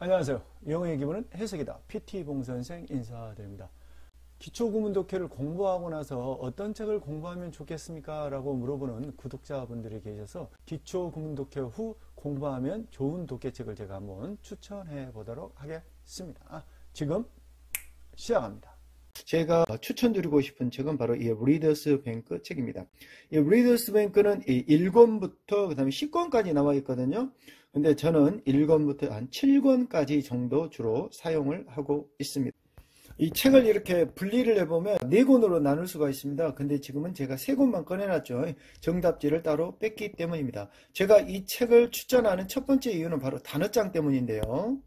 안녕하세요. 영어의 기본은 해석이다. PT 봉선생 인사드립니다. 기초구문 독해를 공부하고 나서 어떤 책을 공부하면 좋겠습니까? 라고 물어보는 구독자분들이 계셔서 기초구문 독해 후 공부하면 좋은 독해책을 제가 한번 추천해 보도록 하겠습니다. 지금 시작합니다. 제가 추천드리고 싶은 책은 바로 이 리더스 뱅크 책입니다. 이 리더스 뱅크는 1권부터 그 다음에 10권까지 나와 있거든요. 근데 저는 1권부터 한 7권까지 정도 주로 사용을 하고 있습니다. 이 책을 이렇게 분리를 해보면 4권으로 나눌 수가 있습니다. 근데 지금은 제가 3권만 꺼내놨죠. 정답지를 따로 뺐기 때문입니다. 제가 이 책을 추천하는 첫 번째 이유는 바로 단어장 때문인데요.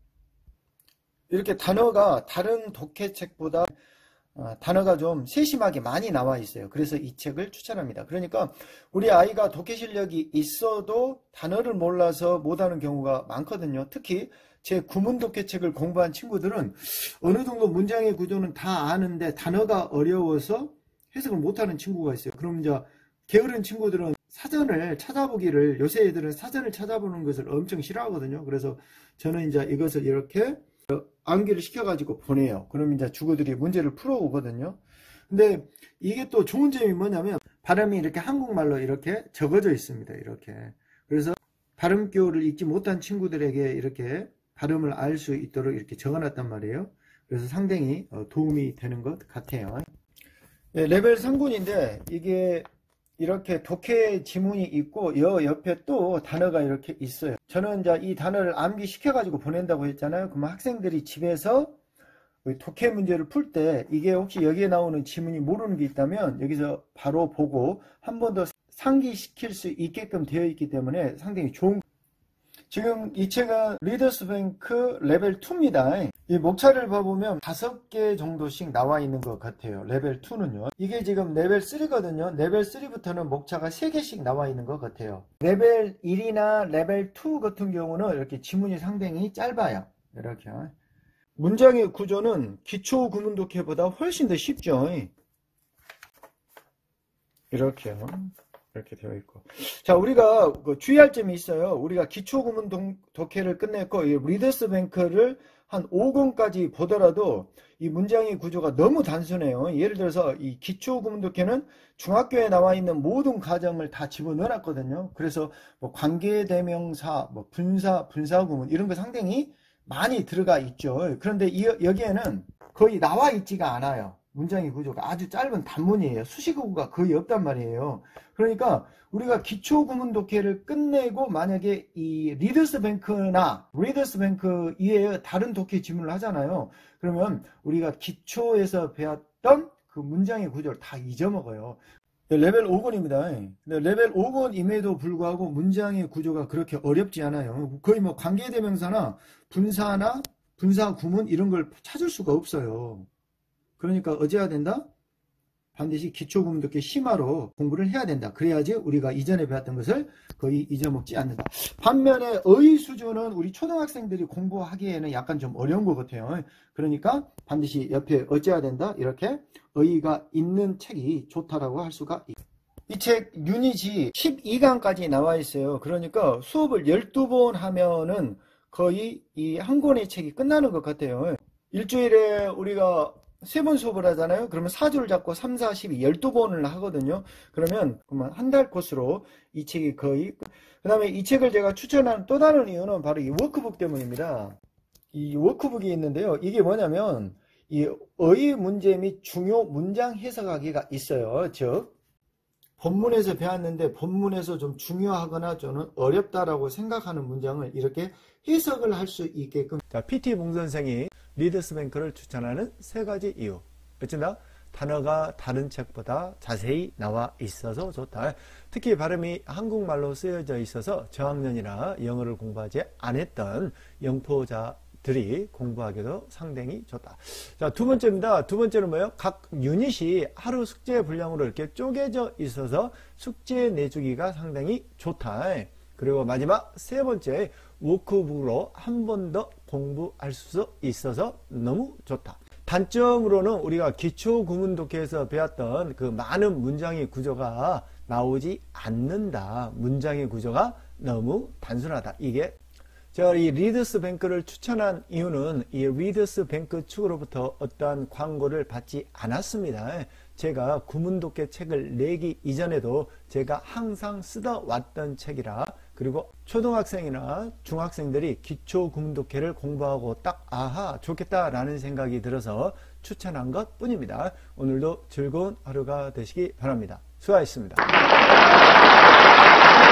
이렇게 단어가 다른 독해책보다 단어가 좀 세심하게 많이 나와 있어요. 그래서 이 책을 추천합니다. 그러니까 우리 아이가 독해 실력이 있어도 단어를 몰라서 못하는 경우가 많거든요. 특히 제 구문 독해책을 공부한 친구들은 어느 정도 문장의 구조는 다 아는데 단어가 어려워서 해석을 못하는 친구가 있어요. 그럼 이제 게으른 친구들은 사전을 찾아보기를, 요새 애들은 사전을 찾아보는 것을 엄청 싫어하거든요. 그래서 저는 이제 이것을 이렇게 암기를 시켜가지고 보내요. 그럼 이제 주부들이 문제를 풀어오거든요. 근데 이게 또 좋은 점이 뭐냐면 발음이 이렇게 한국말로 이렇게 적어져 있습니다. 이렇게. 그래서 발음교를 읽지 못한 친구들에게 이렇게 발음을 알 수 있도록 이렇게 적어놨단 말이에요. 그래서 상당히 도움이 되는 것 같아요. 네, 레벨 3군인데 이게 이렇게 독해 지문이 있고 옆에 또 단어가 이렇게 있어요. 저는 이제 이 단어를 암기시켜 가지고 보낸다고 했잖아요. 그러면 학생들이 집에서 독해 문제를 풀 때 이게 혹시 여기에 나오는 지문이 모르는 게 있다면 여기서 바로 보고 한 번 더 상기시킬 수 있게끔 되어 있기 때문에 상당히 좋은. 지금 이 책은 리더스 뱅크 레벨 2입니다. 이 목차를 봐보면 5개 정도씩 나와 있는 것 같아요. 레벨 2는요. 이게 지금 레벨 3거든요. 레벨 3부터는 목차가 3개씩 나와 있는 것 같아요. 레벨 1이나 레벨 2 같은 경우는 이렇게 지문이 상당히 짧아요. 이렇게. 문장의 구조는 기초 구문 독해보다 훨씬 더 쉽죠. 이렇게요. 이렇게 되어 있고. 자, 우리가 주의할 점이 있어요. 우리가 기초 구문 독해를 끝냈고, 이 리더스 뱅크를 한 5권까지 보더라도 이 문장의 구조가 너무 단순해요. 예를 들어서 이 기초 구문 독해는 중학교에 나와 있는 모든 과정을 다 집어넣어 놨거든요. 그래서 뭐 관계대명사, 뭐 분사 구문 이런 거 상당히 많이 들어가 있죠. 그런데 여기에는 거의 나와 있지가 않아요. 문장의 구조가 아주 짧은 단문이에요. 수식어가 거의 없단 말이에요. 그러니까 우리가 기초 구문 독해를 끝내고 만약에 이 리더스 뱅크 이외에 다른 독해 지문을 하잖아요. 그러면 우리가 기초에서 배웠던 그 문장의 구조를 다 잊어먹어요. 레벨 5권입니다. 레벨 5권임에도 불구하고 문장의 구조가 그렇게 어렵지 않아요. 거의 뭐 관계대명사나 분사나 분사 구문 이런 걸 찾을 수가 없어요. 그러니까 어찌해야 된다? 반드시 기초구문 독해 심화로 공부를 해야 된다. 그래야지 우리가 이전에 배웠던 것을 거의 잊어먹지 않는다. 반면에 어휘 수준은 우리 초등학생들이 공부하기에는 약간 좀 어려운 것 같아요. 그러니까 반드시 옆에 어찌해야 된다? 이렇게 어휘가 있는 책이 좋다라고 할 수가 있다. 이 책 유닛이 12강까지 나와 있어요. 그러니까 수업을 12번 하면은 거의 이 한 권의 책이 끝나는 것 같아요. 일주일에 우리가 3번 수업을 하잖아요. 그러면 4주를 잡고 3, 4, 12, 12번을 하거든요. 그러면 한 달 코스로 이 책이 거의, 그 다음에 이 책을 제가 추천하는 또 다른 이유는 바로 이 워크북 때문입니다. 이 워크북이 있는데요. 이게 뭐냐면 이 어휘 문제 및 중요 문장 해석하기가 있어요. 즉 본문에서 배웠는데 본문에서 좀 중요하거나 저는 어렵다라고 생각하는 문장을 이렇게 해석을 할 수 있게끔. 자, PT 봉선생이 리더스 뱅크를 추천하는 3가지 이유. 어쨌나 단어가 다른 책보다 자세히 나와 있어서 좋다. 특히 발음이 한국말로 쓰여져 있어서 저학년이나 영어를 공부하지 않았던 영토자들이 공부하기도 상당히 좋다. 자, 2번째입니다. 2번째는 뭐예요? 각 유닛이 하루 숙제 분량으로 이렇게 쪼개져 있어서 숙제 내주기가 상당히 좋다. 그리고 마지막 3번째, 워크북으로 한 번 더 공부할 수 있어서 너무 좋다. 단점으로는 우리가 기초 구문 독해에서 배웠던 그 많은 문장의 구조가 나오지 않는다. 문장의 구조가 너무 단순하다. 이게 제가 이 리더스 뱅크를 추천한 이유는 이 리더스 뱅크 측으로부터 어떠한 광고를 받지 않았습니다. 제가 구문독해 책을 내기 이전에도 제가 항상 쓰다 왔던 책이라, 그리고 초등학생이나 중학생들이 기초 구문독해를 공부하고 딱 아하 좋겠다 라는 생각이 들어서 추천한 것 뿐입니다. 오늘도 즐거운 하루가 되시기 바랍니다. 수고하셨습니다.